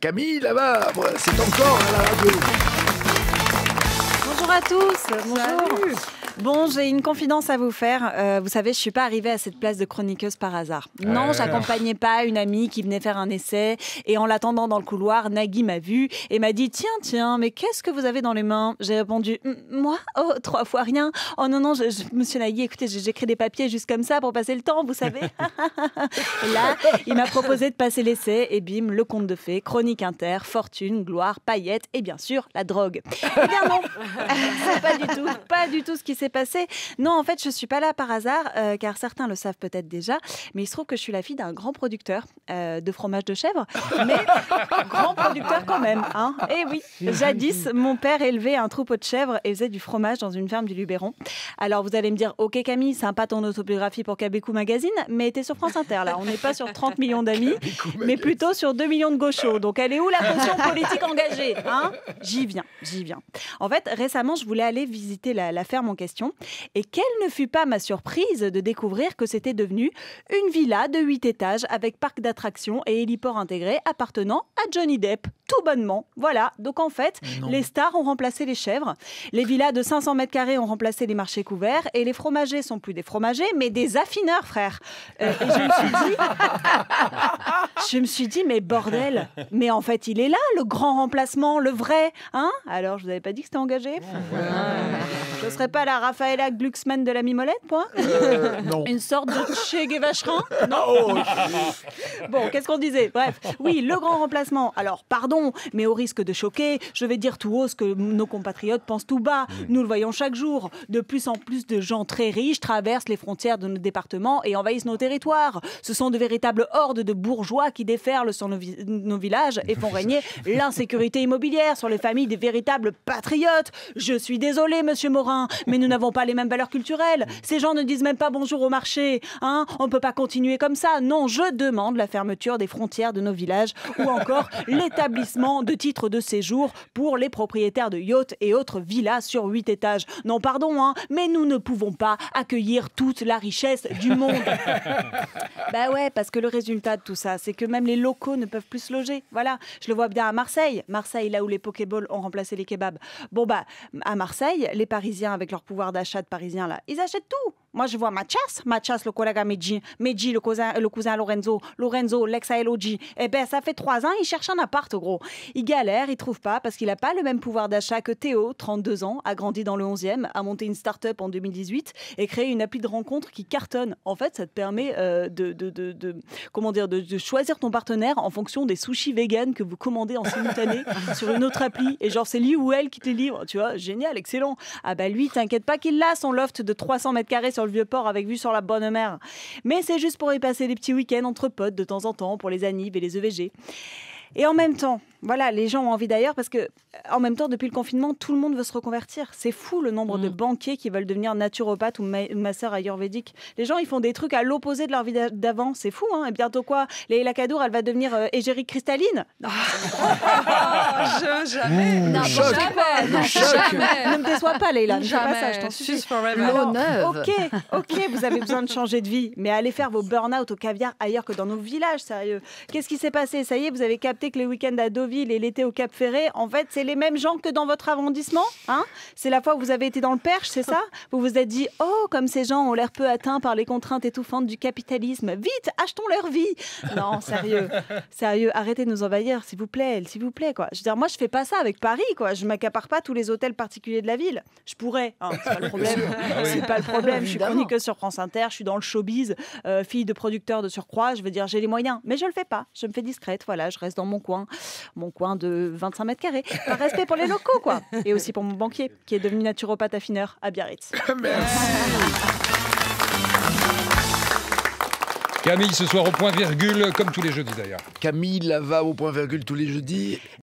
Camille, là-bas, c'est encore à la radio. Bonjour à tous. Bonjour. Salut. Bon, j'ai une confidence à vous faire. Vous savez, je suis pas arrivée à cette place de chroniqueuse par hasard. Non, j'accompagnais pas une amie qui venait faire un essai. Et en l'attendant dans le couloir, Nagui m'a vue et m'a dit « Tiens, mais qu'est-ce que vous avez dans les mains ?» J'ai répondu « Moi ? Oh, 3 fois rien. Oh non, monsieur Nagui, écoutez, j'écris des papiers juste comme ça pour passer le temps, vous savez. » Et là, il m'a proposé de passer l'essai et bim, le conte de fées, chronique inter, fortune, gloire, paillettes et bien sûr, la drogue. Eh bien non, c'est pas du tout ce qui s'est passé. Non, en fait, je suis pas là par hasard, car certains le savent peut-être déjà, mais il se trouve que je suis la fille d'un grand producteur de fromage de chèvre, mais grand producteur quand même. Hein. Et oui, jadis, mon père élevait un troupeau de chèvres et faisait du fromage dans une ferme du Luberon. Alors vous allez me dire, ok Camille, sympa ton autobiographie pour Kabékou Magazine, mais t'es sur France Inter là, on n'est pas sur 30 millions d'amis, mais plutôt sur 2 millions de gauchos. Donc elle est où la caution politique engagée, hein? J'y viens. En fait, récemment, je voulais aller visiter la ferme en question. Et quelle ne fut pas ma surprise de découvrir que c'était devenu une villa de 8 étages avec parc d'attractions et héliport intégré appartenant à Johnny Depp. Tout bonnement. Voilà. Donc en fait, les stars ont remplacé les chèvres. Les villas de 500 mètres carrés ont remplacé les marchés couverts. Et les fromagers sont plus des fromagers, mais des affineurs, frère. Et je me suis dit, mais bordel, mais en fait, il est là, le grand remplacement, le vrai. Hein? Alors, je vous avais pas dit que c'était engagé? Je ne serais pas la Raphaëla Glucksmann de la Mimolette, point? Non. Une sorte de Che Guevacherin? Non. Bon, qu'est-ce qu'on disait? Bref, oui, le grand remplacement. Alors, pardon, mais au risque de choquer, je vais dire tout haut ce que nos compatriotes pensent tout bas. Nous le voyons chaque jour. De plus en plus de gens très riches traversent les frontières de nos départements et envahissent nos territoires. Ce sont de véritables hordes de bourgeois qui déferlent sur nos villages et font régner l'insécurité immobilière sur les familles des véritables patriotes. Je suis désolée, monsieur Morin, mais nous n'avons pas les mêmes valeurs culturelles. Ces gens ne disent même pas bonjour au marché. Hein, on ne peut pas continuer comme ça. Non, je demande la fermeture des frontières de nos villages ou encore l'établissement de titres de séjour pour les propriétaires de yachts et autres villas sur 8 étages. Non, pardon, hein, mais nous ne pouvons pas accueillir toute la richesse du monde. Bah ouais, parce que le résultat de tout ça, c'est que même les locaux ne peuvent plus se loger. Voilà, je le vois bien à Marseille. Marseille, là où les Pokéballs ont remplacé les kebabs. Bon bah, à Marseille, les Parisiens, avec leur pouvoir d'achat de Parisiens, là, ils achètent tout. Moi, je vois Mathias, le collègue à Medji, le cousin Lorenzo, l'ex à Elodie. Eh ben, ça fait 3 ans, il cherche un appart, gros. Il galère, il trouve pas, parce qu'il a pas le même pouvoir d'achat que Théo, 32 ans, a grandi dans le 11e, a monté une start-up en 2018 et créé une appli de rencontre qui cartonne. En fait, ça te permet de choisir ton partenaire en fonction des sushis vegan que vous commandez en simultané sur une autre appli. Et genre, c'est lui ou elle qui te livre. Tu vois, génial, excellent. Ah bah lui, t'inquiète pas qu'il l'a, son loft de 300 mètres carrés sur le Vieux-Port avec vue sur la Bonne Mer. Mais c'est juste pour y passer des petits week-ends entre potes de temps en temps pour les annives et les EVG. Et en même temps, voilà, les gens ont envie d'ailleurs parce que, en même temps, depuis le confinement, tout le monde veut se reconvertir. C'est fou le nombre de banquiers qui veulent devenir naturopathe ou masseur ayurvédique. Les gens, ils font des trucs à l'opposé de leur vie d'avant. C'est fou, hein? Et bientôt quoi? Leïla Kadour, elle va devenir égérie cristalline? Jamais. Non, choc. jamais. Ne me déçois pas, Leïla. Ne fais pas ça, je t'en supplie. She's forever. Alors, ok, vous avez besoin de changer de vie, mais allez faire vos burn-out au caviar ailleurs que dans nos villages, sérieux. Qu'est-ce qui s'est passé? Ça y est, vous avez capté que les week-ends à Deauville et l'été au Cap Ferré, en fait, c'est les mêmes gens que dans votre arrondissement, hein? C'est la fois où vous avez été dans le Perche, c'est ça? Vous vous êtes dit, oh, comme ces gens ont l'air peu atteints par les contraintes étouffantes du capitalisme. Vite, achetons leur vie. Non, sérieux, arrêtez de nous envahir, s'il vous plaît, quoi. Je veux dire, moi, je fais pas ça avec Paris, quoi. Je m'accapare pas tous les hôtels particuliers de la ville. Je pourrais, hein, c'est pas le problème. C'est pas le problème. Je suis chroniqueuse sur France Inter, je suis dans le showbiz, fille de producteur de surcroît. Je veux dire, j'ai les moyens, mais je le fais pas. Je me fais discrète, voilà, je reste dans mon coin de 25 mètres carrés. Par respect pour les locaux, quoi. Et aussi pour mon banquier, qui est devenu naturopathe affineur à Biarritz. Merci. Camille, ce soir au point virgule, comme tous les jeudis d'ailleurs. Camille, là va au point virgule tous les jeudis.